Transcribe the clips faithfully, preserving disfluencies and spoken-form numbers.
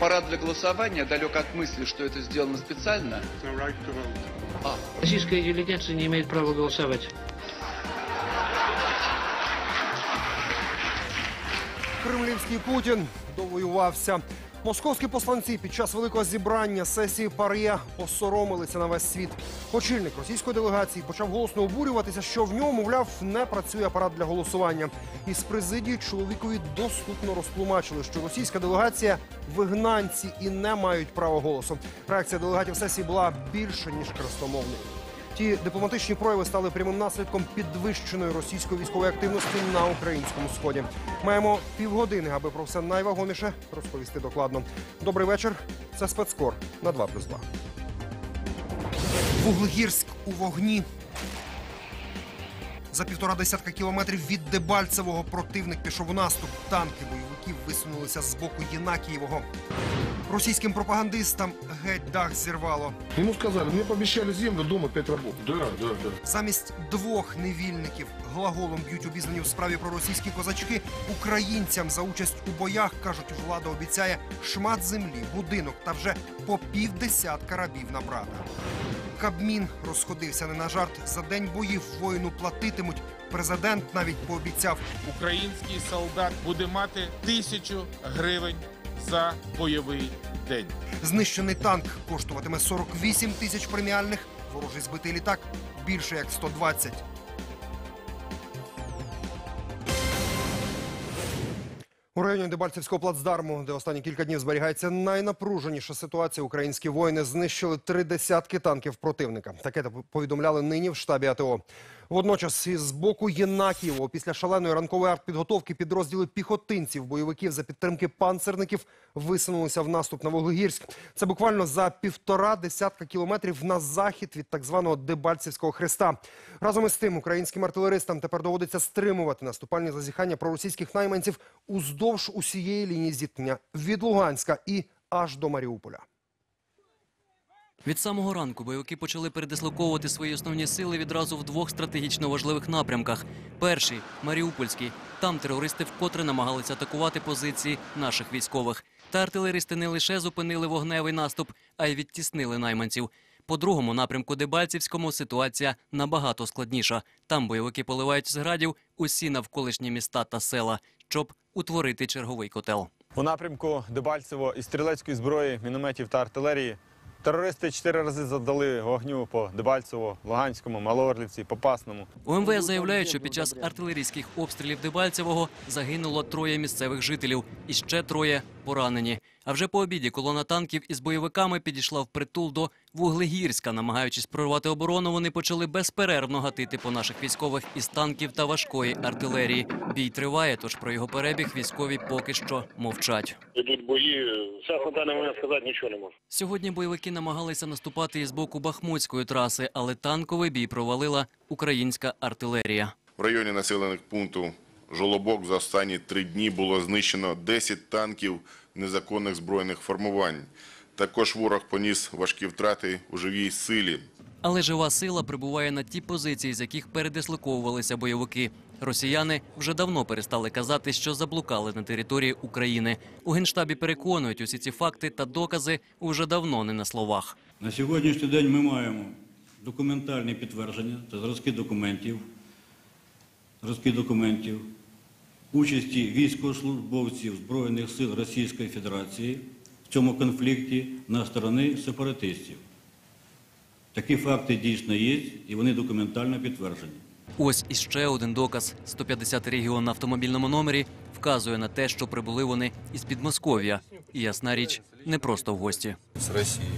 аппарат для голосования далек от мысли, что это сделано специально. А. Российская делегация не имеет права голосовать. Кремлівський Путін довоювався. Московські посланці під час великого зібрання сесії ПАРЄ посоромилися на весь світ. Очільник російської делегації почав голосно обурюватися, що в ньому, мовляв, не працює апарат для голосування. Із президії чоловікові доступно розтлумачили, що російська делегація – вигнанці і не мають права голосу. Реакція делегатів сесії була більше, ніж красномовною. Ті дипломатичні прояви стали прямим наслідком підвищеної російської військової активності на українському сході. Маємо півгодини, аби про все найвагоміше розповісти докладно. Добрий вечір. Це спецкор на два плюс два. Вуглегірськ у вогні. За півтора десятка кілометрів від Дебальцевого противник пішов у наступ. Танки бойовиків висунулися з боку Єнакієвого. Російським пропагандистам геть дах зірвало. Йому сказали, мені пообіцяли землю, дома п'ять робот. Да, да, да. Замість двох невільників глаголом б'ють обізнані в справі про російські козачки. Українцям за участь у боях, кажуть, влада обіцяє шмат землі, будинок та вже по півдесятка рабів на брата. Кабмін розходився не на жарт. За день боїв воїну платитимуть. Президент навіть пообіцяв. Український солдат буде мати тисячу гривень за бойовий день. Знищений танк коштуватиме сорок вісім тисяч преміальних. Ворожий збитий літак більше як сто двадцять. У районі Дебальцевського плацдарму, де останні кілька днів зберігається найнапруженіша ситуація, українські воїни знищили три десятки танків противника. Таке повідомляли нині в штабі АТО. Водночас із боку Єнакієвого після шаленої ранкової артпідготовки підрозділи піхотинців, бойовиків за підтримки панцерників висунулися в наступ на Вуглегірськ. Це буквально за півтора десятка кілометрів на захід від так званого Дебальцевського хреста. Разом із тим українським артилеристам тепер доводиться стримувати наступальні зазіхання проросійських найманців уздовж усієї лінії зіткнення від Луганська і аж до Маріуполя. Від самого ранку бойовики почали передислоковувати свої основні сили відразу в двох стратегічно важливих напрямках. Перший – Маріупольський. Там терористи вкотре намагалися атакувати позиції наших військових. Та артилеристи не лише зупинили вогневий наступ, а й відтіснили найманців. По другому напрямку Дебальцівському ситуація набагато складніша. Там бойовики поливають з градів усі навколишні міста та села, щоб утворити черговий котел. У напрямку Дебальцево із стрілецької зброї, мінометів та артилерії терористи чотири рази завдали вогню по Дебальцево, Луганському, Малоорлівці, Попасному. У ем ве ес заявляють, що під час артилерійських обстрілів Дебальцевого загинуло троє місцевих жителів і ще троє поранені. А вже по обіді колона танків із бойовиками підійшла впритул до Вуглегірська. Намагаючись прорвати оборону, вони почали безперервно гатити по наших військових із танків та важкої артилерії. Бій триває, тож про його перебіг військові поки що мовчать. Ідуть бої, зараз на даний момент сказати нічого не можу. Сьогодні бойовики намагалися наступати із боку Бахмутської траси, але танковий бій провалила українська артилерія. В районі населених пунктів Жолобок за останні три дні було знищено десять танків незаконних збройних формувань. Також ворог поніс важкі втрати у живій силі. Але жива сила прибуває на ті позиції, з яких передислоковувалися бойовики. Росіяни вже давно перестали казати, що заблукали на території України. У Генштабі переконують, усі ці факти та докази вже давно не на словах. На сьогоднішній день ми маємо документальні підтвердження та зразки документів, зразки документів участі військовослужбовців Збройних сил Російської Федерації в цьому конфлікті на стороні сепаратистів. Такі факти дійсно є, і вони документально підтверджені. Ось іще один доказ. сто п'ятдесятий регіон на автомобільному номері вказує на те, що прибули вони із Підмосков'я. І, ясна річ, не просто в гості. З Росії.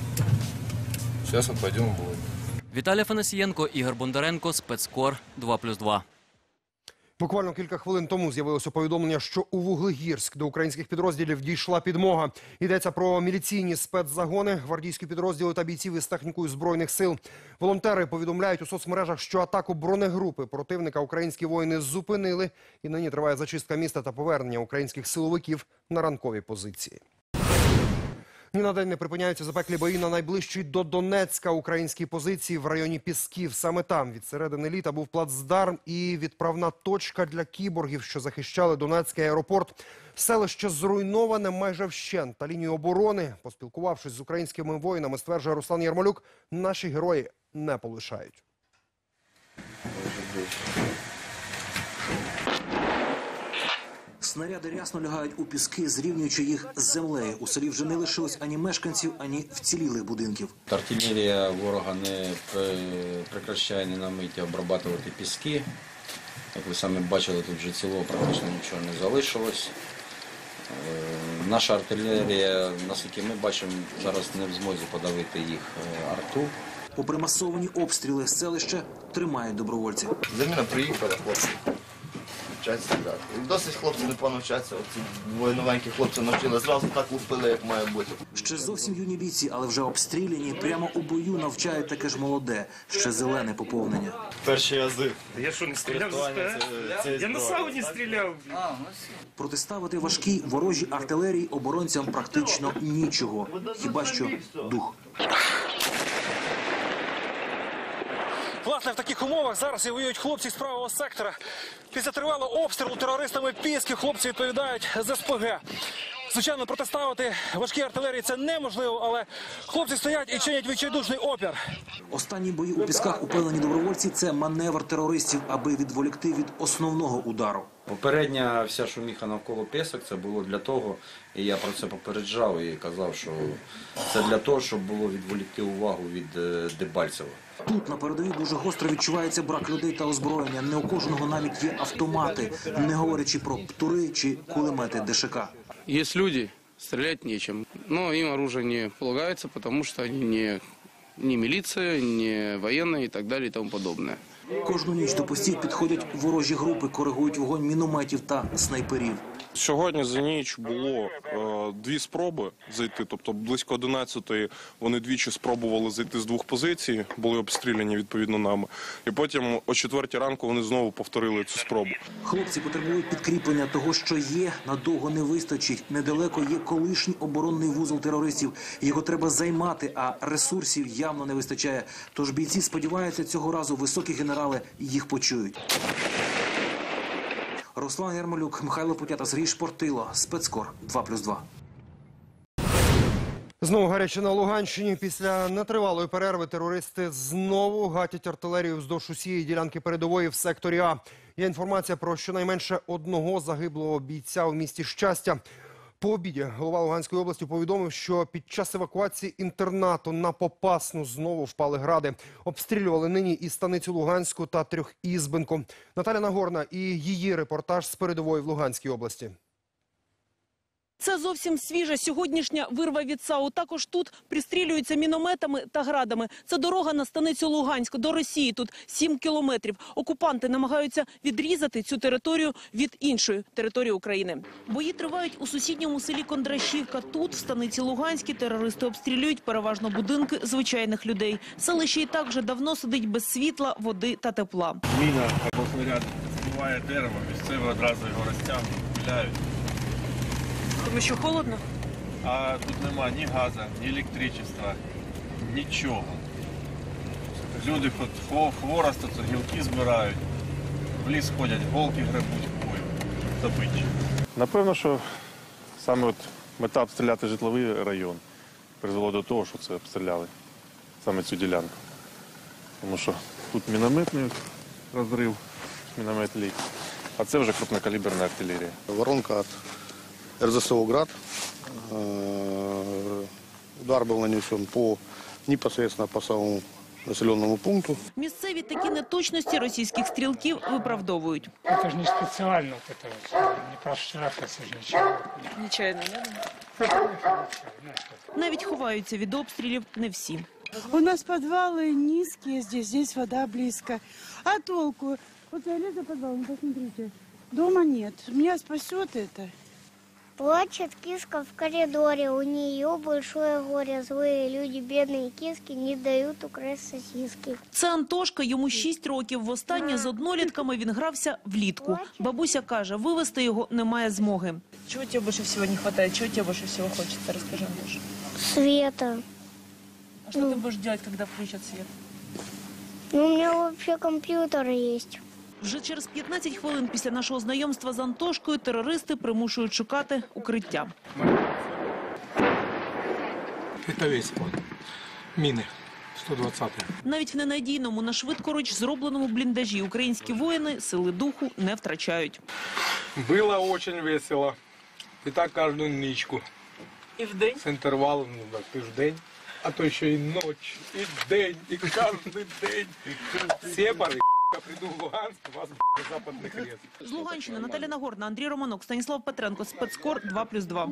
Зараз ми підемо в бой. Віталій Афанасієнко, Ігор Бондаренко, спецкор два плюс два. Буквально кілька хвилин тому з'явилося повідомлення, що у Вуглегірськ до українських підрозділів дійшла підмога. Йдеться про міліційні спецзагони, гвардійські підрозділи та бійців із технікою Збройних сил. Волонтери повідомляють у соцмережах, що атаку бронегрупи противника українські воїни зупинили. І нині триває зачистка міста та повернення українських силовиків на ранкові позиції. Ні на день не припиняються запеклі бої на найближчій до Донецька українській позиції в районі Пісків. Саме там від середини літа був плацдарм і відправна точка для кіборгів, що захищали Донецький аеропорт. Селище зруйноване майже вщент. Та лінію оборони, поспілкувавшись з українськими воїнами, стверджує Руслан Ярмолюк, наші герої не полишають. Снаряди рясно лягають у піски, зрівнюючи їх з землею. У селі вже не лишилось ані мешканців, ані вцілілих будинків. Артилерія ворога не прекращає ні на мить обрабатувати піски. Як ви самі бачили, тут вже цілого практично нічого не залишилось. Наша артилерія, наскільки ми бачимо, зараз не в змозі подавити їх арту. Попри масовані обстріли, селище тримають добровольці. Заміна приїхала, хлопці. Вчаться, так. Досить хлопці непогано вчаться. Ці двоє новенькі хлопці навчили. Зразу так лупили, як має бути. Ще зовсім юні бійці, але вже обстріляні. Прямо у бою навчають таке ж молоде, ще зелене поповнення. Перші ази. Я що, не стріляв з СП? Я на сауні стріляв. Протиставити важкій ворожій артилерії оборонцям практично нічого. Хіба що дух. Власне, в таких умовах зараз і воюють хлопці з правого сектора. Після тривалого обстрілу терористами Пісків хлопці відповідають з СПГ. Звичайно, протиставити важкій артилерії це неможливо, але хлопці стоять і чинять відчайдушний опір. Останні бої у Пісках, упевнені добровольці, це маневр терористів, аби відволікти від основного удару. Попередня вся шуміха навколо Пісок – це було для того, і я про це попереджав і казав, що це для того, щоб було відволікти увагу від Дебальцева. Тут на передовій дуже гостро відчувається брак людей та озброєння. Не у кожного навіть є автомати, не говорячи про птури чи кулемети ДШК. Есть люди, стрелять нечем, но им оружие не полагается, потому что они не, не милиция, не военные и так далее и тому подобное. Кожну ніч до постів підходять ворожі групи, коригують вогонь мінометів та снайперів. Сьогодні за ніч було е, дві спроби зайти, тобто близько одинадцятої вони двічі спробували зайти з двох позицій, були обстріляні відповідно нами. І потім о четвертій ранку вони знову повторили цю спробу. Хлопці потребують підкріплення того, що є, надовго не вистачить. Недалеко є колишній оборонний вузол терористів. Його треба займати, а ресурсів явно не вистачає. Тож бійці сподіваються, цього разу високі генерали їх почують. Руслан Ярмолюк, Михайло Путята, Сергій Шпортило, Спецкор два плюс два. Знову гаряче на Луганщині. Після нетривалої перерви терористи знову гатять артилерію вздовж усієї ділянки передової в секторі А. Є інформація про щонайменше одного загиблого бійця у місті Щастя. По обіді голова Луганської області повідомив, що під час евакуації інтернату на Попасну знову впали гради. Обстрілювали нині і станицю Луганську та Трьохізбинку. Наталя Нагорна і її репортаж з передової в Луганській області. Це зовсім свіжа сьогоднішня вирва від САУ. Також тут пристрілюються мінометами та градами. Це дорога на станицю Луганську. До Росії тут сім кілометрів. Окупанти намагаються відрізати цю територію від іншої території України. Бої тривають у сусідньому селі Кондрашівка. Тут, в станиці Луганській, терористи обстрілюють переважно будинки звичайних людей. Селище і так вже давно сидить без світла, води та тепла. Міна або снаряд збиває дерево, місцеві одразу його розтягнуть, пиляють. Тому що холодно? А тут нема ні газу, ні електричества, нічого. Люди хворост, гілки збирають, в ліс ходять, голки гребуть, добичі. Напевно, що саме от мета обстріляти житловий район призвело до того, що це обстріляли саме цю ділянку. Тому що тут мінометний розрив, міномет ліг, а це вже крупнокаліберна артилерія. Воронка від РЗСО «Град». Удар був нанесен по, непосредственно по самому населеному пункту. Місцеві такі неточності російських стрілків виправдовують. Це ж не спеціально, це не проштрафиться нічого. Нечайно, не? Навіть ховаються від обстрілів не всі. У нас подвалы низкие, здесь, здесь вода близко. А толку? Вот я лезу в подвал, ну посмотрите, дома нет. Меня спасет это? Плачет киска в коридоре, у нее большое горе. Злые люди, бедные киски, не дают украсть сосиски. Це Антошка, йому шість років. Востаннє з однолітками він грався влітку. Бабуся каже, вивезти його немає змоги. Чего тебе больше всего не хватает? Чего тебе больше всего хочется? Расскажи, Антоша. Света. А что ты будешь делать, когда включат свет? Ну, у меня вообще компьютер есть. Вже через п'ятнадцять хвилин після нашого знайомства з Антошкою терористи примушують шукати укриття. Це весь склад. Міни. сто двадцятий. Навіть в ненадійному, на швидкоруч зробленому бліндажі українські воїни сили духу не втрачають. Було дуже весело. І так кожну нічку. І в день? З інтервалом, ну так, ти ж день. А то ще і ніч, і день, і кожен день. Сепари. Приду в Луганськ, у вас Западний Хрест. З Луганщини Наталя Нагорна, Андрій Романок, Станіслав Петренко, Спецкор два плюс два.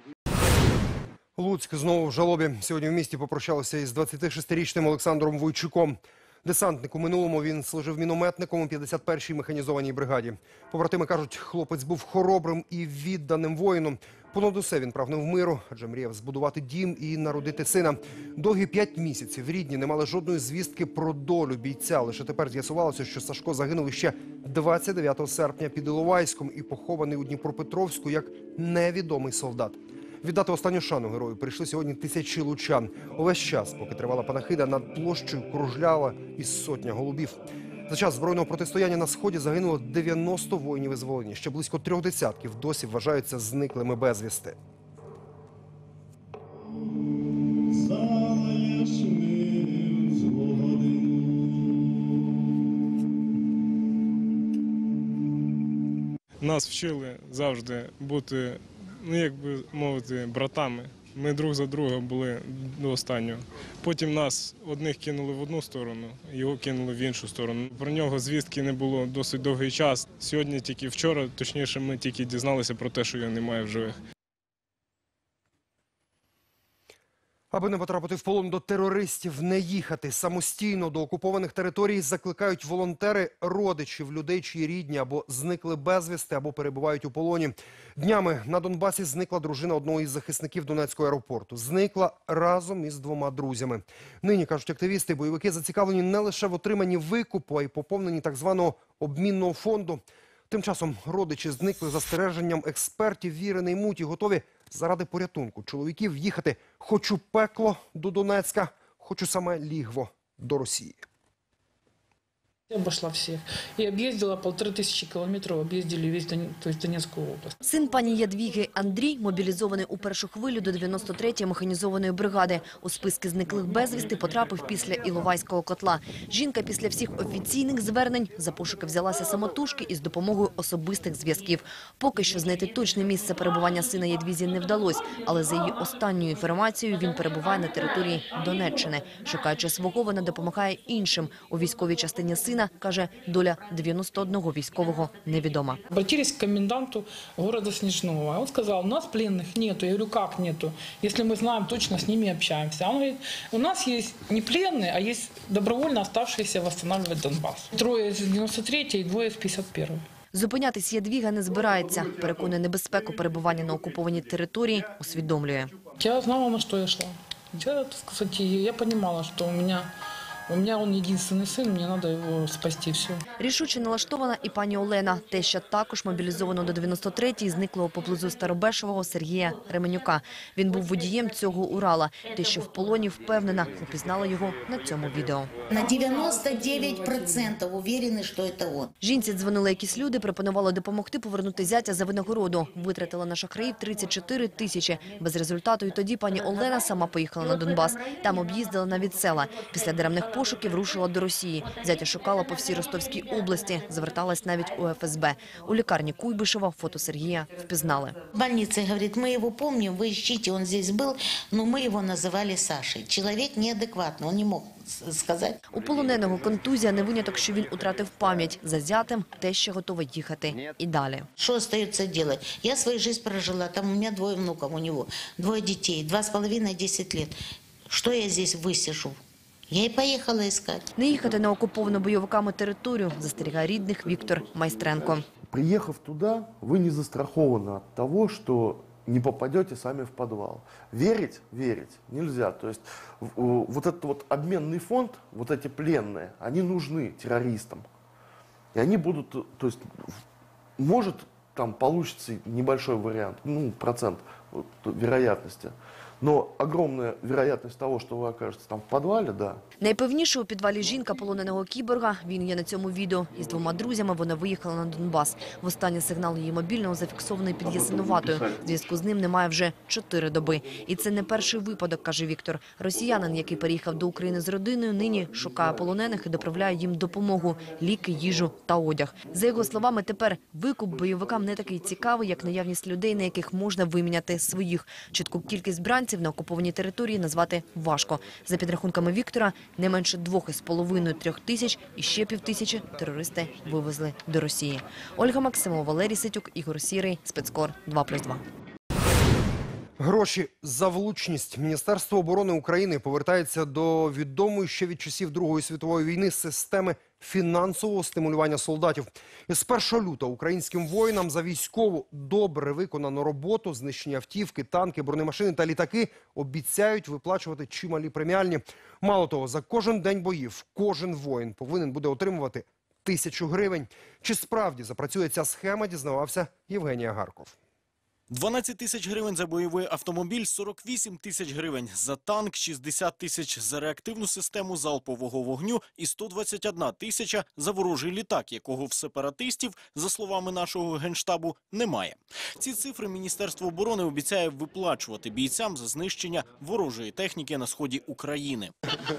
Луцьк знову в жалобі. Сьогодні в місті попрощалися із двадцятишестирічним Олександром Войчуком. Десантник у минулому, він служив мінометником у п'ятдесят першій механізованій бригаді. Побратими кажуть, хлопець був хоробрим і відданим воїном. Понад усе він прагнув миру, адже мріяв збудувати дім і народити сина. Довгі п'ять місяців рідні не мали жодної звістки про долю бійця. Лише тепер з'ясувалося, що Сашко загинув іще двадцять дев'ятого серпня під Іловайськом і похований у Дніпропетровську як невідомий солдат. Віддати останню шану герою прийшли сьогодні тисячі лучан. Увесь час, поки тривала панахида, над площею кружляла із сотня голубів. За час збройного протистояння на Сході загинуло дев'яносто воїнів-визволення. Ще близько трьох десятків досі вважаються зниклими безвісти. Нас вчили завжди бути, ну як би мовити, братами. Ми друг за друга були до останнього. Потім нас одних кинули в одну сторону, його кинули в іншу сторону. Про нього звістки не було досить довгий час. Сьогодні, тільки вчора, точніше, ми тільки дізналися про те, що його немає в живих. Аби не потрапити в полон до терористів, не їхати самостійно до окупованих територій закликають волонтери родичів людей, чиї рідні або зникли безвісти, або перебувають у полоні. Днями на Донбасі зникла дружина одного із захисників Донецького аеропорту. Зникла разом із двома друзями. Нині, кажуть активісти, бойовики зацікавлені не лише в отриманні викупу, а й поповненні так званого обмінного фонду. Тим часом родичі зникли за застереженням експертів віри не ймуть і готові заради порятунку чоловіків їхати хоч у пекло до Донецька, хоч у саме лігво до Росії. Я обошла всех. И объездила полторы тысячи километров, объездили весь Дон... то есть Донецкую область. Син пані Ядвіги Андрій мобілізований у першу хвилю до дев'яносто третьої механізованої бригади. У списки зниклих безвісти потрапив після Іловайського котла. Жінка після всіх офіційних звернень за пошуки взялася самотужки із допомогою особистих зв'язків. Поки що знайти точне місце перебування сина Ядвізі не вдалося, але за її останньою інформацією він перебуває на території Донеччини. Шукаючи свого, вона допомагає іншим. У військовій частині сина, каже, доля дев'яносто одного військового невідома. Обратились к коменданту города Снежного. Он сказал, у нас пленных нету. Я говорю, как нету? Если мы знаем, точно с ними общаемся. Он говорит, у нас есть не пленные, а есть добровольно оставшиеся восстанавливать Донбасс. Трое из девяносто третьей и двое из пятьдесят первой. Зупинятись Ядвіга не збирається. Переконує, небезпеку перебування на окупованій території усвідомлює. Я знала, на что я шла. Я, кстати, я понимала, что у меня... У меня он единственный сын, мне надо его спасти, все. Рішуче налаштована і пані Олена. Теща також мобілізовано до дев'яносто третьої зниклого поблизу Старобешевого Сергія Ременюка. Він був водієм цього Урала. Теща в полоні впевнена, упізнала його на цьому відео. На дев'яносто дев'ять відсотків уверені, що це він. Жінці дзвонили якісь люди, пропонували допомогти повернути зятя за винагороду. Витратила на шахраїв тридцять чотири тисячі. Без результату і тоді пані Олена сама поїхала на Донбас. Там об'їздила навіть села. Після даремних пошуків рушила до Росії. Зятя шукала по всій Ростовській області. Зверталась навіть у еф ес бе. У лікарні Куйбишева фото Сергія впізнали. В больнице говорит, мы его помним, вы ищите, он здесь был, но мы его называли Сашей. Человек неадекватный, он не мог сказати. У полоненого контузія, не виняток, що він втратив пам'ять. За зятем теща готова їхати і далі. Що остається робити? Я свою життя прожила, там у мене двоє внуків, у нього двоє дітей, два з половиною, десять років. Що я здесь висижу? Я і поїхала искать. Не їхати на окуповану бойовиками територію, застерігає рідних Віктор Майстренко. Приехав туда, вы не застрахованы от того, что не попадете сами в подвал. Верить? Верить нельзя. То есть вот этот вот обменный фонд, вот эти пленные, они нужны террористам. И они будут, то есть, может, там получится небольшой вариант, ну, процент вот, вероятности. Но огромная вероятность того, що ви окажетесь там в підвалі, да. Найпевніше у підвалі жінка полоненого кіборга. Він є на цьому відео. Із двома друзями вона виїхала на Донбас. Востаннє сигнал її мобільного зафіксований під Ясиноватою. Зв'язку з ним немає вже чотири доби. І це не перший випадок, каже Віктор. Росіянин, який переїхав до України з родиною, нині шукає полонених і доправляє їм допомогу – ліки, їжу та одяг. За його словами, тепер викуп бойовикам не такий цікавий, як наявність людей, на яких можна виміняти своїх. Чітку кількість бранців на окупованій території назвати важко. За підрахунками Віктора, не менше двох із половиною трьох тисяч і ще півтисячі терористи вивезли до Росії. Ольга Максимова, Валерій Ситюк, Ігор Сірий, Спецкор два плюс два. Гроші за влучність. Міністерство оборони України повертається до відомої ще від часів Другої світової війни системи фінансового стимулювання солдатів. Із першого лютого українським воїнам за військову добре виконану роботу, знищення автівки, танки, бронемашини та літаки обіцяють виплачувати чималі преміальні. Мало того, за кожен день боїв кожен воїн повинен буде отримувати тисячу гривень. Чи справді запрацює ця схема, дізнавався Євгеній Агарков. дванадцять тисяч гривень за бойовий автомобіль, сорок вісім тисяч гривень за танк, шістдесят тисяч за реактивну систему залпового вогню і сто двадцять одна тисяча за ворожий літак, якого в сепаратистів, за словами нашого Генштабу, немає. Ці цифри Міністерство оборони обіцяє виплачувати бійцям за знищення ворожої техніки на сході України.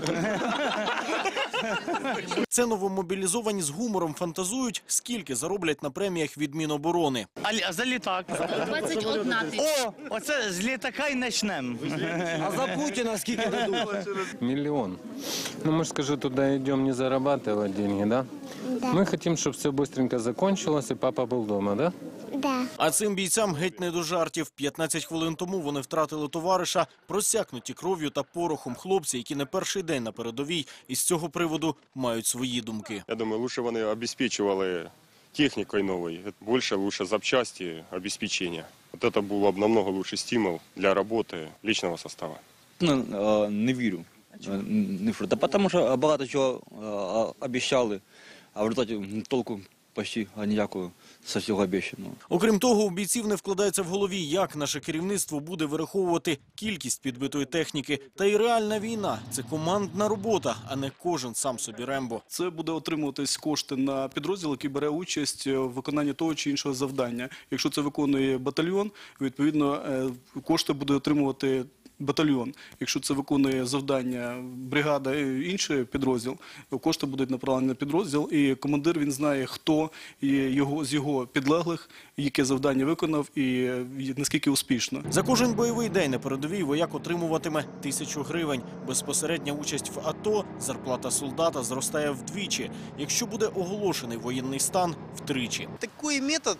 Це новомобілізовані з гумором фантазують, скільки зароблять на преміях від Міноборони. А за літак? двадцять одна тисяча. О, оце з літака і почнемо. А за Путіна скільки дадуть? Миллион. Ну, мы же, скажу, туда идем не зарабатывать деньги, да? Да. Мы хотим, чтобы все быстренько закончилось, и папа был дома, да? Да. А цим бійцям геть не до жартів. п'ятнадцять хвилин тому вони втратили товариша, просякнуті кров'ю та порохом хлопці, які не перший день на передовій, і з цього приводу мають свої думки. Я думаю, лучше вони обезпечували технікою новою, більше, лучше запчасті, обезпечення. От це було б намного лучший стимул для роботи личного составу. Ну, не вірю. Не фрута, тому що багато чого обіцяли, а в результаті толку почти ніякого з всього обіцяного. Окрім того, у бійців не вкладається в голові, як наше керівництво буде вираховувати кількість підбитої техніки. Та й реальна війна – це командна робота, а не кожен сам собі Рембо. Це буде отримуватись кошти на підрозділ, який бере участь в виконанні того чи іншого завдання. Якщо це виконує батальйон, відповідно кошти буде отримувати батальйон. Якщо це виконує завдання бригада і інший підрозділ, кошти будуть направлені на підрозділ, і командир, він знає, хто і його, з його підлеглих, яке завдання виконав і наскільки успішно. За кожен бойовий день на передовій вояк отримуватиме тисячу гривень. Безпосередня участь в АТО, зарплата солдата зростає вдвічі. Якщо буде оголошений воєнний стан – втричі. Такий метод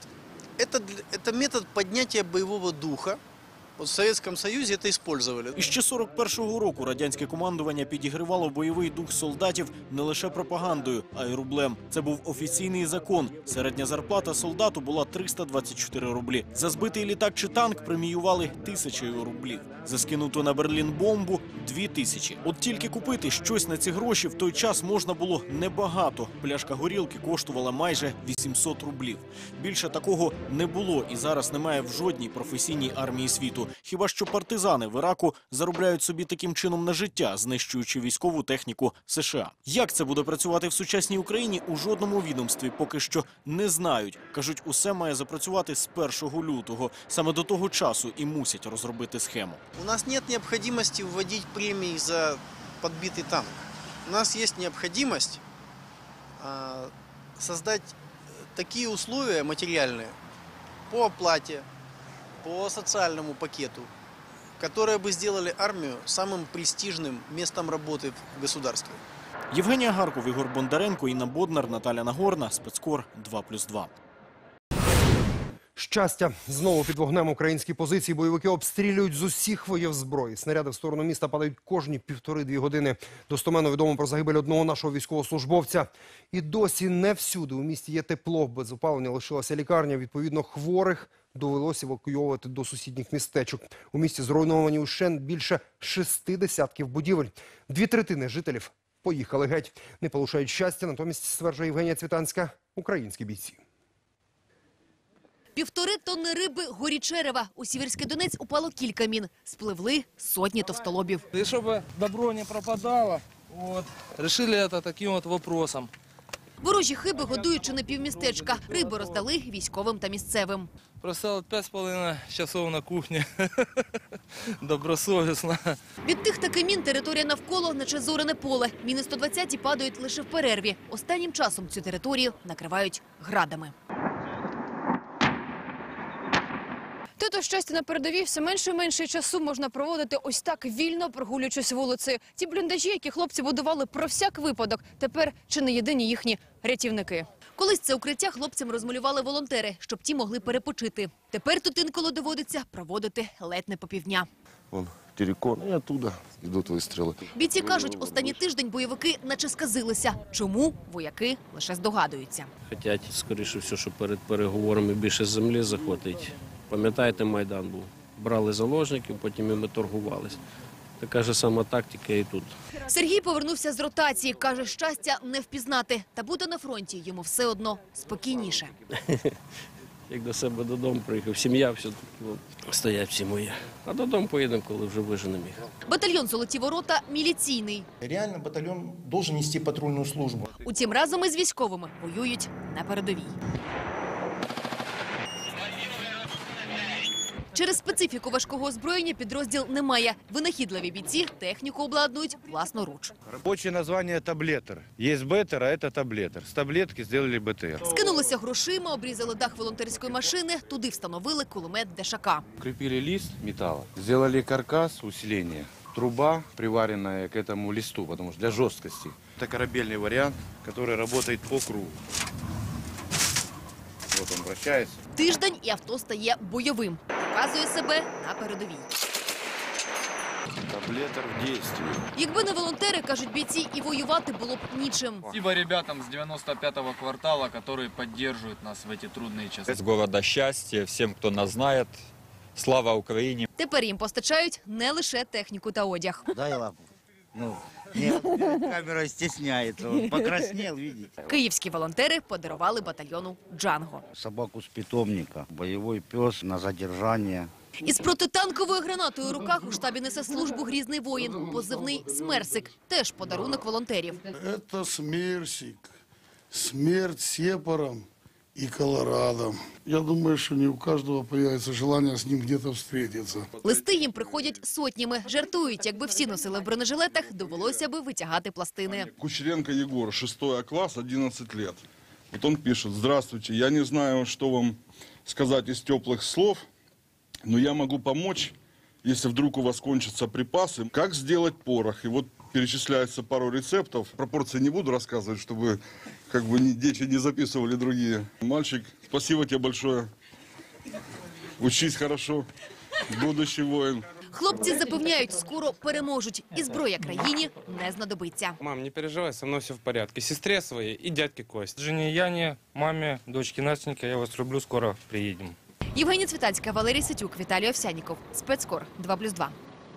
– це метод підняття бойового духа. В Совєтському Союзі це використовували. І ще сорок першого року радянське командування підігривало бойовий дух солдатів не лише пропагандою, а й рублем. Це був офіційний закон. Середня зарплата солдату була триста двадцять чотири рублі. За збитий літак чи танк преміювали тисячею рублів. За скинуту на Берлін бомбу – дві тисячі. От тільки купити щось на ці гроші в той час можна було небагато. Пляшка горілки коштувала майже вісімсот рублів. Більше такого не було і зараз немає в жодній професійній армії світу. Хіба що партизани в Іраку заробляють собі таким чином на життя, знищуючи військову техніку США. Як це буде працювати в сучасній Україні, у жодному відомстві поки що не знають. Кажуть, усе має запрацювати з першого лютого. Саме до того часу і мусять розробити схему. У нас нет необходимости вводить премии за подбитый танк. У нас есть необходимость э, создать такие условия материальные по оплате, по социальному пакету, которые бы сделали армию самым престижным местом работы в государстве. Євгеній Агарков, Ігор Бондаренко, Інна Боднар, Наталя Нагорна, Спецкор два плюс два. Щастя. Знову під вогнем українські позиції бойовики обстрілюють з усіх видів зброї. Снаряди в сторону міста падають кожні півтори-дві години. Достоменно відомо про загибель одного нашого військовослужбовця. І досі не всюди у місті є тепло. Без опалення лишилася лікарня. Відповідно, хворих довелося евакуйовувати до сусідніх містечок. У місті зруйновані ущент більше шести десятків будівель. Дві третини жителів поїхали геть. Не полишають щастя, натомість, стверджує Євгенія Цвітанська, українські бійці. Півтори тонни риби горічерева. У Сіверський Донець упало кілька мін. Спливли сотні товстолобів. И чтобы добро не пропадало, вот, решили это таким вот вопросом. Ворожі хиби годують чи не півмістечка. Рибу роздали військовим та місцевим. Просто пять с половиной часов на кухне. Добросовісно. Від тих таки мін територія навколо наче зорене поле. Міни сто двадцяті падають лише в перерві. Останнім часом цю територію накривають градами. Тут, щастя, на передовій все менше і менше часу можна проводити ось так вільно, прогулюючись вулицею. Ті бліндажі, які хлопці будували про всяк випадок, тепер чи не єдині їхні рятівники. Колись це укриття хлопцям розмалювали волонтери, щоб ті могли перепочити. Тепер тут інколи доводиться проводити ледь не по півдня. Вон терикон, і оттуда йдуть вистріли. Бійці кажуть, останній тиждень бойовики наче сказилися. Чому? Вояки лише здогадуються. Хотять, скоріше все, що перед переговорами більше землі захопить. Пам'ятаєте, Майдан був? Брали заложників, потім і ми торгувалися. Така ж сама тактика і тут. Сергій повернувся з ротації. Каже, щастя не впізнати. Та буде на фронті йому все одно спокійніше. Як до себе додому приїхав, сім'я все тут ну, стоять всі мої. А додому поїдемо, коли вже виженемо їх. Батальйон «Золоті ворота» міліційний. Реально батальйон має нести патрульну службу. Утім, разом із військовими воюють на передовій. Через специфіку важкого озброєння підрозділ не має. Винахідливі бійці техніку обладнують власноруч. Робоче названня – таблетер. Є бетер, а це таблетер. З таблетки зробили БТР. Скинулися грошима, обрізали дах волонтерської машини, туди встановили кулемет Дешака. Крепили лист металла, зробили каркас, усилення. Труба, приваренная к этому листу, потому что для жесткости. Это корабельный вариант, который работает по кругу. Вот он вращается. Тиждень і авто стає бойовим. Показує себе на передовій. Таблетер в дійстві. Якби не волонтери, кажуть бійці, і воювати було б нічим. Спасибо ребятам с девяносто пятого квартала, которые поддерживают нас в эти трудные часы. С города счастья, всем, кто нас знает. Слава Україні! Тепер їм постачають не лише техніку та одяг. Дай лапу. Ну, нет, камера стесняется. Он покраснел, видите. Київські волонтери подарували батальйону «Джанго». Собаку з питомника, бойовий пес на задержання. Із протитанковою гранатою у руках у штабі несе службу грізний воїн, позивний «Смерсик». Теж подарунок волонтерів. Це «Смерсик». Смерть сепарам и Колорадо. Я думаю, что не у каждого появится желание с ним где-то встретиться. Листи їм приходять сотнями. Жартують, якби всі носили в бронежилетах, довелося би витягати пластини. Кучеренко Егор, шестой класс, одиннадцать лет. Вот он пишет: «Здравствуйте, я не знаю, что вам сказать из теплых слов, но я могу помочь, если вдруг у вас кончатся припасы. Как сделать порох?» И вот перечисляется пару рецептов. Пропорции не буду рассказывать, чтобы как бы дети не записывали другие. Мальчик, спасибо тебе большое. Учись хорошо. Будущий воин. Хлопці запевняють, скоро переможуть. І зброя країні не знадобиться. Мам, не переживай, со мною все в порядку. Сестре своей и дядьке Косте. Жене Яне, маме, дочке Настеньке, я вас люблю, скоро приедем. Євгенія Цвітанська, Валерій Ситюк, Віталій Овсянніков. Спецкор два плюс два.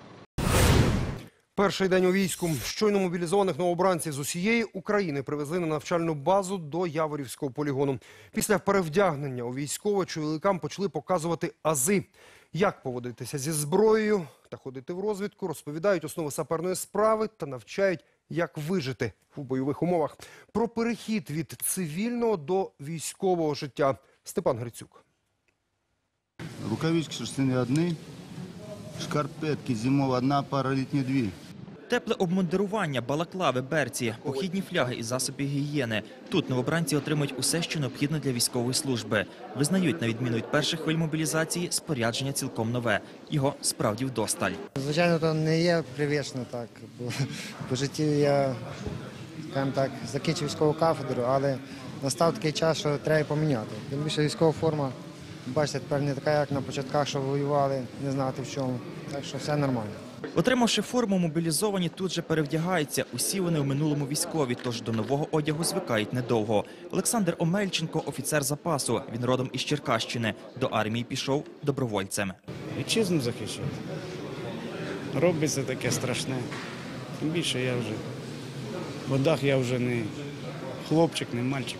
Перший день у війську. Щойно мобілізованих новобранців з усієї України привезли на навчальну базу до Яворівського полігону. Після перевдягнення у військове чоловікам почали показувати ази. Як поводитися зі зброєю та ходити в розвідку, розповідають основи саперної справи та навчають, як вижити у бойових умовах. Про перехід від цивільного до військового життя. Степан Грицюк. Рукавички шерстяні одні, шкарпетки зимова одна, пара літні дві. Тепле обмундирування, балаклави, берці, похідні фляги і засоби гігієни. Тут новобранці отримують усе, що необхідно для військової служби. Визнають, на відміну від перших хвиль мобілізації, спорядження цілком нове. Його справді вдосталь. Звичайно, то не є привично так. Бо по житті я, скажімо так, закінчив військову кафедру, але настав такий час, що треба поміняти. Тим більше військова форма, бачите, тепер не така, як на початках, що воювали, не знати в чому. Так що все нормально. Отримавши форму, мобілізовані тут же перевдягаються. Усі вони в минулому військові, тож до нового одягу звикають недовго. Олександр Омельченко – офіцер запасу. Він родом із Черкащини. До армії пішов добровольцем. Вітчизну захищати. Робиться таке страшне. Тим більше я вже в водах, я вже не хлопчик, не мальчик.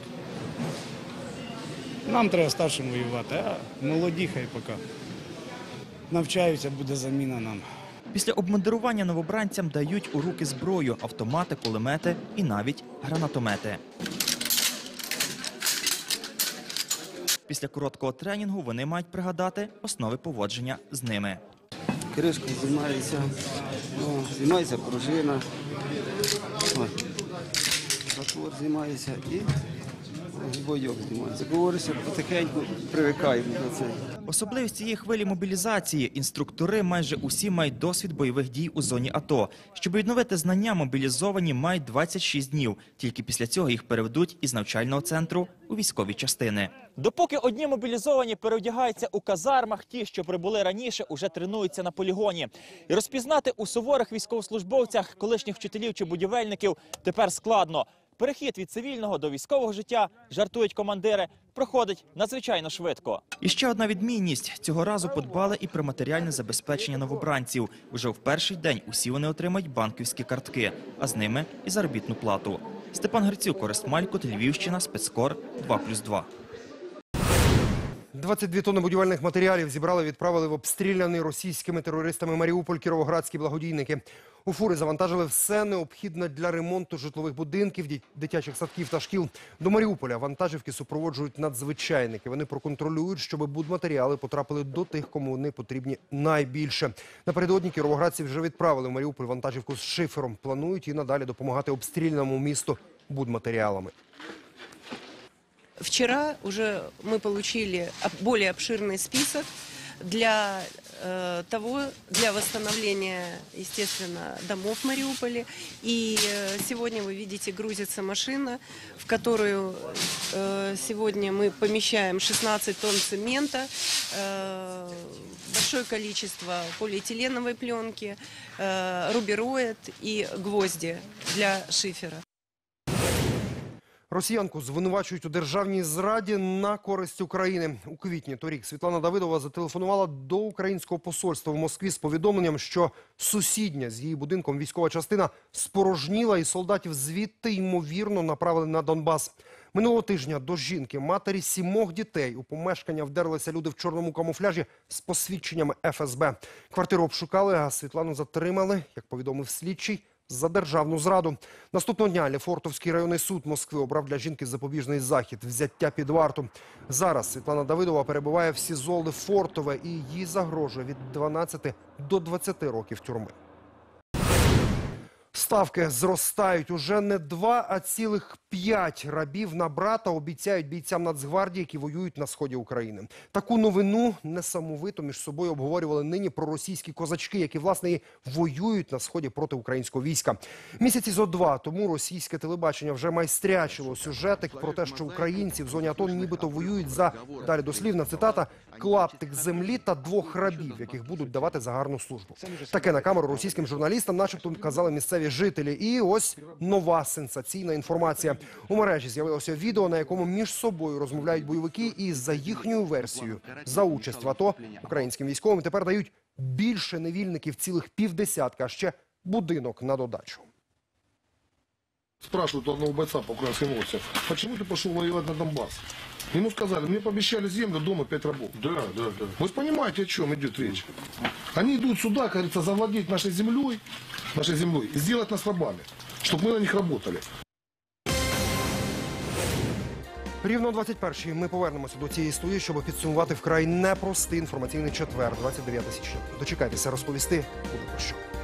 Нам треба старшим воювати, а молоді хай поки навчаються, буде заміна нам. Після обмундирування новобранцям дають у руки зброю – автомати, кулемети і навіть гранатомети. Після короткого тренінгу вони мають пригадати основи поводження з ними. Кришку знімається, знімається пружина, затвор знімається і бойок знімається. Говориться, потихеньку привикаємо до цього. Особливість цієї хвилі мобілізації – інструктори майже усі мають досвід бойових дій у зоні АТО. Щоб відновити знання, мобілізовані мають двадцять шість днів. Тільки після цього їх переведуть із навчального центру у військові частини. Допоки одні мобілізовані переодягаються у казармах, ті, що прибули раніше, уже тренуються на полігоні. І розпізнати у суворих військовослужбовцях колишніх вчителів чи будівельників тепер складно. Перехід від цивільного до військового життя, жартують командири, проходить надзвичайно швидко. І ще одна відмінність. Цього разу подбали і про матеріальне забезпечення новобранців. Уже в перший день усі вони отримають банківські картки, а з ними і заробітну плату. Степан Грицюк, Орест Малькут, Львівщина, спецкор два плюс два. двадцять дві тонни будівельних матеріалів зібрали і відправили в обстріляний російськими терористами Маріуполь кіровоградські благодійники. У фури завантажили все необхідне для ремонту житлових будинків, дитячих садків та шкіл. До Маріуполя вантажівки супроводжують надзвичайники. Вони проконтролюють, щоб будматеріали потрапили до тих, кому вони потрібні найбільше. Напередодні кіровоградці вже відправили в Маріуполь вантажівку з шифером. Планують і надалі допомагати обстріляному місту будматеріалами. Вчера уже мы получили более обширный список для э, того, для восстановления, естественно, домов в Мариуполе. И э, сегодня вы видите, грузится машина, в которую э, сегодня мы помещаем шестнадцать тонн цемента, э, большое количество полиэтиленовой пленки, э, рубероид и гвозди для шифера. Росіянку звинувачують у державній зраді на користь України. У квітні торік Світлана Давидова зателефонувала до українського посольства в Москві з повідомленням, що сусідня з її будинком військова частина спорожніла і солдатів звідти, ймовірно, направили на Донбас. Минулого тижня до жінки, матері сімох дітей, у помешкання вдерлися люди в чорному камуфляжі з посвідченнями еф ес бе. Квартиру обшукали, а Світлану затримали, як повідомив слідчий, за державну зраду. Наступного дня Лефортовський районний суд Москви обрав для жінки запобіжний захід – взяття під варту. Зараз Світлана Давидова перебуває в СІЗО Лефортове і їй загрожує від дванадцяти до двадцяти років тюрми. Ставки зростають. Уже не два, а цілих п'ять рабів на брата обіцяють бійцям Нацгвардії, які воюють на сході України. Таку новину несамовито між собою обговорювали нині проросійські козачки, які, власне, і воюють на сході проти українського війська. Місяці зо два тому російське телебачення вже майстрячило сюжетик про те, що українці в зоні АТО нібито воюють за, далі дослівна цитата, клаптик землі та двох рабів, яких будуть давати за гарну службу. Таке на камеру російським журналістам начебто казали місцеві жителі. І ось нова сенсаційна інформація. У мережі з'явилося відео, на якому між собою розмовляють бойовики і за їхньою версією за участь в АТО українським військовим тепер дають більше невільників, цілих півдесятка, а ще будинок на додачу. Спрашивают одного бойца по украинской новости, почему ты пошел воевать на Донбасс? Ему сказали, мне пообещали землю, дома пять рабов. Да, да, да. Вы понимаете, о чем идет речь? Они идут сюда, как говорится, завладеть нашей землей, нашей землей и сделать нас рабами, чтобы мы на них работали. Рівно о двадцять першій ми повернемося до цієї студії, щоб підсумувати вкрай непростий інформаційний четвер, двадцять дев'яте січня. Дочекайтеся, розповісти буде про що.